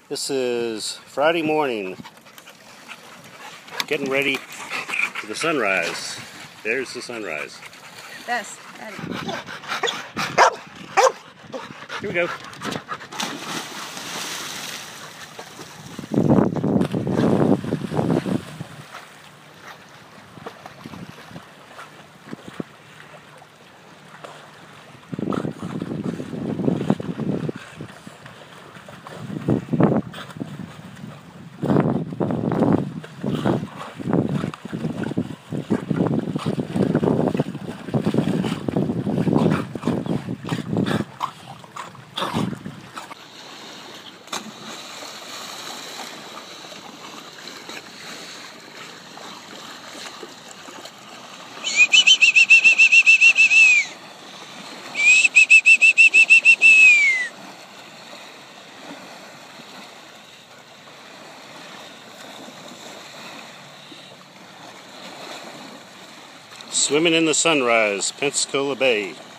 This is Friday morning, getting ready for the sunrise. There's the sunrise. Bess, Here we go. Swimming in the sunrise, Pensacola Bay.